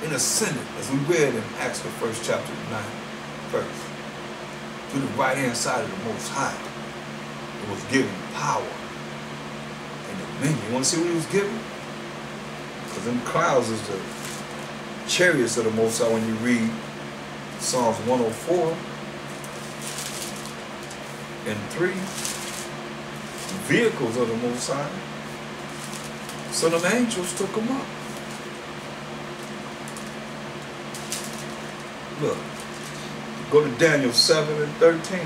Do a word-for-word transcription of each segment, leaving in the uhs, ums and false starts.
and ascended, as we read in Acts the first chapter, nine verse, to the right hand side of the Most High. It was given power and dominion. You want to see what he was given? Because them clouds is the chariots of the Most High. When you read Psalms one oh four and three, vehicles of the Most High. So them angels took them up. Look, go to Daniel seven and thirteen.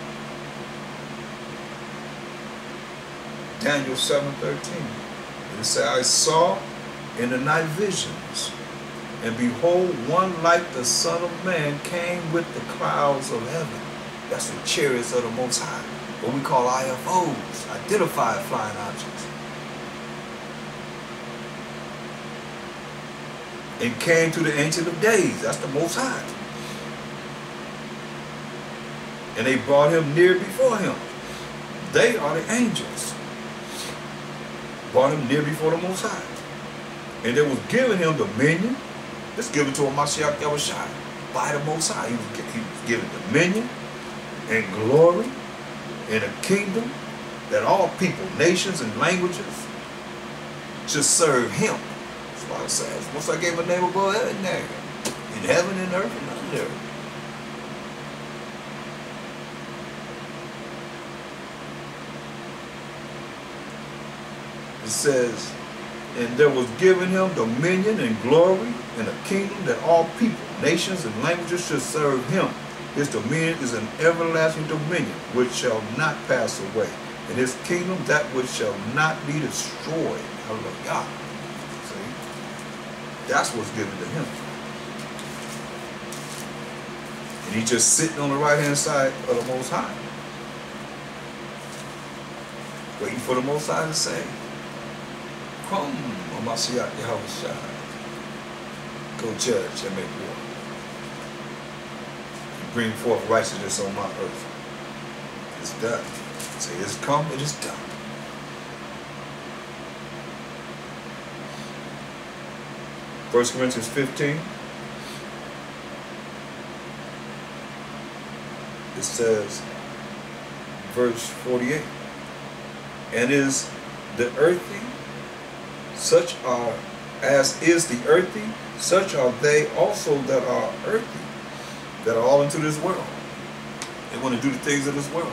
Daniel seven thirteen. And it says, I saw in the night visions, and behold, one like the Son of Man came with the clouds of heaven. That's the chariots of the Most High, what we call I F Os, identified flying objects. And came to the Ancient of Days, that's the Most High. And they brought him near before him. They are the angels. Brought him near before the Most High. And they was giving him dominion. It's given to him, Mashiach Yahushua, by the Most High. He was, he was given dominion and glory and a kingdom that all people, nations, and languages should serve him. That's why it says, once I gave a name above heaven and earth, in heaven and earth and under earth. It says, and there was given him dominion and glory and a kingdom that all people, nations, and languages should serve him. His dominion is an everlasting dominion which shall not pass away, and his kingdom that which shall not be destroyed. Hallelujah. See? That's what's given to him. And he's just sitting on the right-hand side of the Most High, waiting for the Most High to say, come, O Mashiach Yahushua, go judge and make war. And bring forth righteousness on my earth. It's done. Say, it's come, it is done. First Corinthians fifteen. It says, verse forty-eight, and is the earthy, such are, as is the earthy, such are they also that are earthy, that are all into this world. They want to do the things of this world.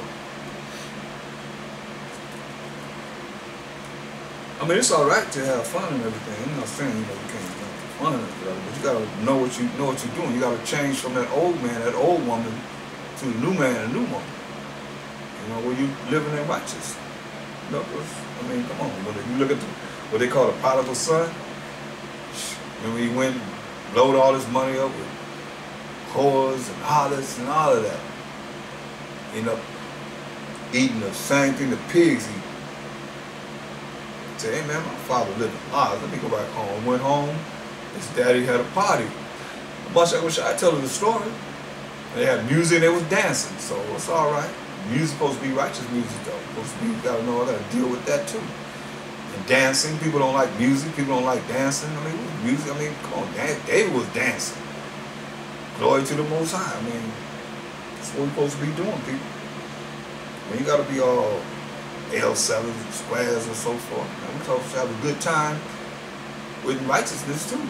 I mean, it's all right to have fun and everything. I'm not saying, you know, you can't have fun and everything, but you gotta know what you know what you're doing. You gotta change from that old man, that old woman, to the new man and new woman. You know, where you living in righteous. You know, I mean, come on. When you look at the, what they call the prodigal son, remember he went and loaded all his money up with whores and harlots and all of that. End up eating the same thing the pigs eat. Say, hey man, my father lived a lot. Let me go back home. Went home, his daddy had a party. Much I wish I tell her the story. They had music, they was dancing, so it's all right. Music's supposed to be righteous music though. Supposed to be, you gotta know how to deal with that too. And dancing, people don't like music, people don't like dancing. I mean, music, I mean, come on, David was dancing. Glory to the Most High. I mean, that's what we're supposed to be doing, people. I mean, you gotta be all L sevens and squares and so forth. Man, we're supposed to have a good time with righteousness too.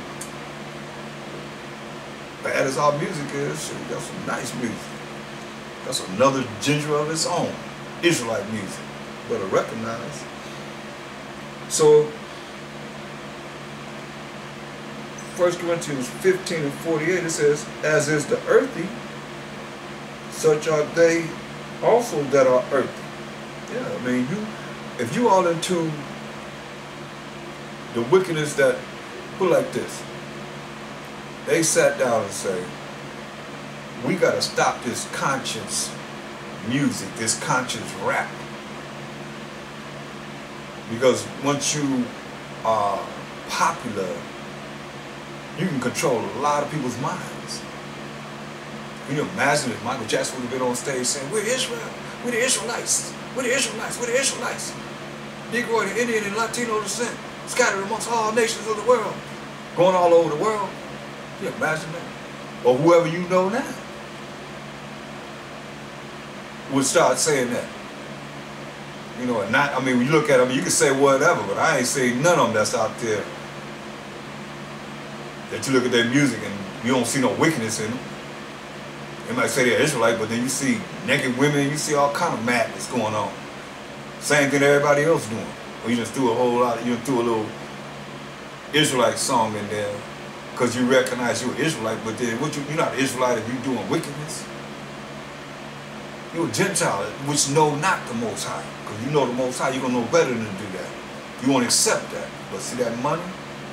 Bad as our music is, shit, we got some nice music. That's another genre of its own. Israelite music. Better recognize. So, First Corinthians fifteen and forty-eight, it says, as is the earthy, such are they also that are earthy. Yeah, I mean, you, if you all into the wickedness that, put it like this, they sat down and said, we got to stop this conscience music, this conscience rap. Because once you are popular, you can control a lot of people's minds. Can you imagine if Michael Jackson would have been on stage saying, we're Israel, we're the Israelites, we're the Israelites, we're the Israelites. Negro and Indian and Latino descent, scattered amongst all nations of the world, going all over the world. You imagine that? Or whoever you know now would start saying that. You know, and not, I mean, when you look at them, you can say whatever, but I ain't saying none of them that's out there that you look at their music and you don't see no wickedness in them. They might say they're Israelite, but then you see naked women, you see all kind of madness going on. Same thing everybody else doing. Or you just threw a whole lot, you just threw a little Israelite song in there because you recognize you're an Israelite, but then what you, you're not an Israelite if you're doing wickedness. You're a Gentile, which know not the Most High. Because you know the Most High, you're going to know better than to do that. You won't accept that. But see that money?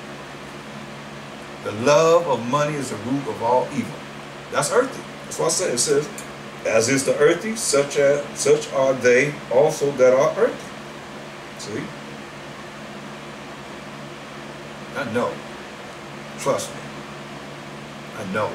The love of money is the root of all evil. That's earthy. That's what I said. It says, as is the earthy, such as such are they also that are earthy. See? I know. Trust me. I know.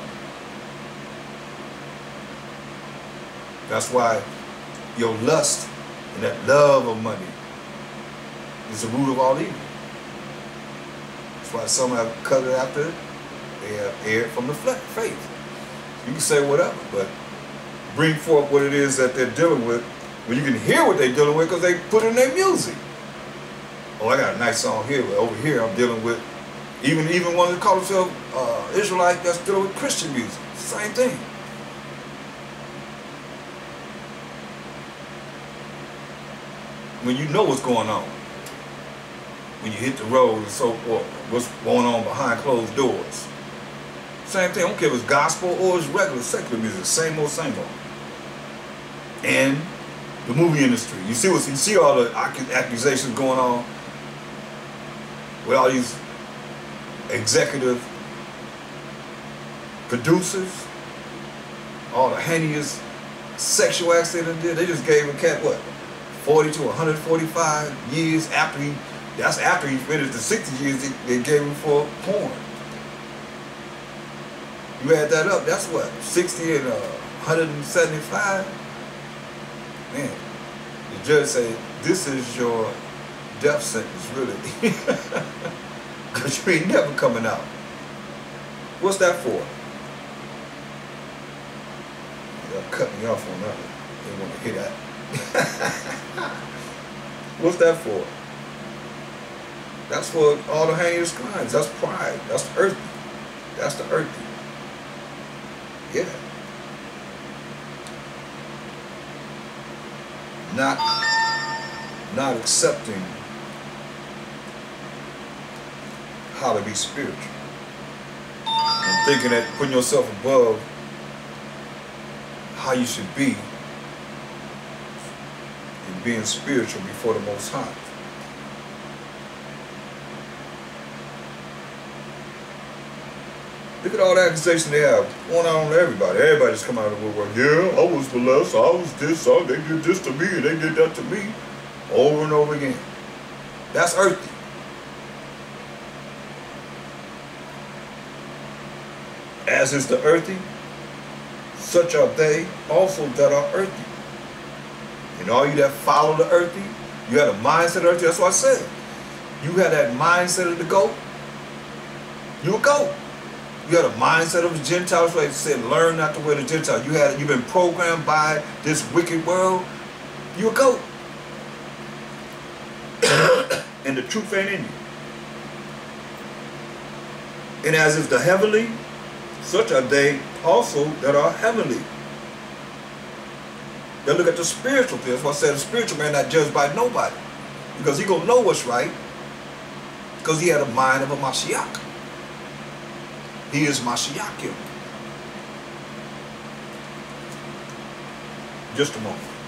That's why your lust and that love of money is the root of all evil. That's why some have cut it after it. They have erred from the faith. You can say whatever, but bring forth what it is that they're dealing with. Well, you can hear what they're dealing with because they put it in their music. Oh, I got a nice song here, but over here I'm dealing with even even one that call themselves uh, Israelite that's dealing with Christian music. Same thing. When you know what's going on, when you hit the road and so forth, what's going on behind closed doors. Same thing, I don't care if it's gospel or it's regular secular music, same old, same old. And the movie industry, you see what you see all the accusations going on with all these executive producers, all the heinous sexual acts they done did. They just gave a cat what? forty to one hundred forty-five years after he, that's after he finished the sixty years they, they gave him for porn. You add that up, that's what, sixty and uh, one hundred seventy-five? Man, the judge said, this is your death sentence, really. Because you ain't never coming out. What's that for? They'll cut me off on that one. They want to hear that. What's that for? That's for all the heinous crimes. That's pride. That's earthy. That's the earthy. Yeah. Not, not accepting how to be spiritual. And thinking that putting yourself above how you should be and being spiritual before the Most High. Look at all the accusations they have going on to everybody. Everybody's come out of the woodwork. Yeah, I was molested. I was this. Oh, they did this to me. And they did that to me. Over and over again. That's earthy. As is the earthy, such are they also that are earthy. And all you that follow the earthy, you had a mindset of earthy. That's what I said. You had that mindset of the goat, you a goat. You had a mindset of the Gentiles, like I said, learn not to wear the Gentiles. You had, you've been programmed by this wicked world. You a goat. And the truth ain't in you. And as is the heavenly, such are they also that are heavenly. Now look at the spiritual thing. That's why I said the spiritual man not judged by nobody. Because he gonna know what's right. Because he had a mind of a Mashiach. He is Mashiach. Just a moment.